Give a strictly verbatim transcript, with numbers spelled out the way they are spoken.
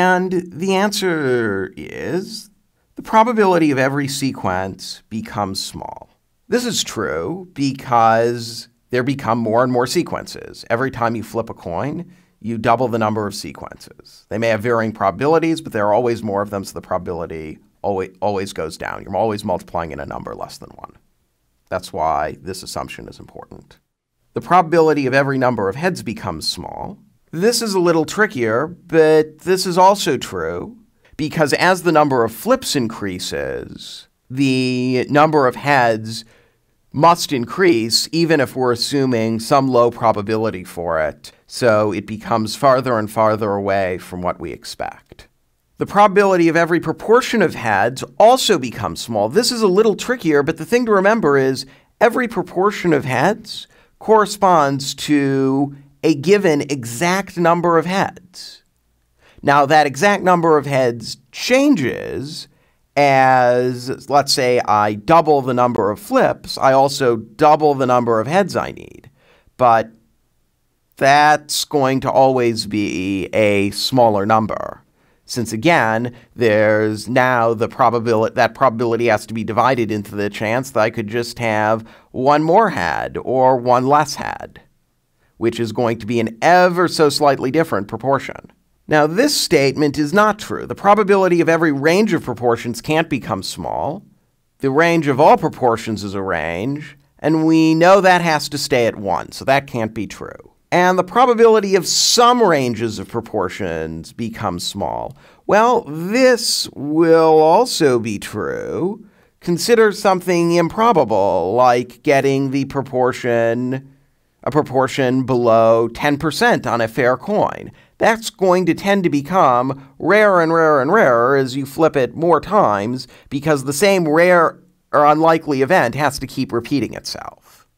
And the answer is the probability of every sequence becomes small. This is true because there become more and more sequences. Every time you flip a coin, you double the number of sequences. They may have varying probabilities, but there are always more of them, so the probability always, always goes down. You're always multiplying in a number less than one. That's why this assumption is important. The probability of every number of heads becomes small. This is a little trickier, but this is also true because as the number of flips increases, the number of heads must increase even if we're assuming some low probability for it, so it becomes farther and farther away from what we expect. The probability of every proportion of heads also becomes small. This is a little trickier, but the thing to remember is every proportion of heads corresponds to a given exact number of heads. Now, that exact number of heads changes as, let's say, I double the number of flips. I also double the number of heads I need. But that's going to always be a smaller number, since, again, there's now the probability, that probability has to be divided into the chance that I could just have one more head or one less head, which is going to be an ever so slightly different proportion. Now, this statement is not true. The probability of every range of proportions can't become small. The range of all proportions is a range, and we know that has to stay at one, so that can't be true. And the probability of some ranges of proportions becomes small. Well, this will also be true. Consider something improbable, like getting the proportion, a proportion below ten percent on a fair coin. That's going to tend to become rarer and rarer and rarer as you flip it more times because the same rare or unlikely event has to keep repeating itself.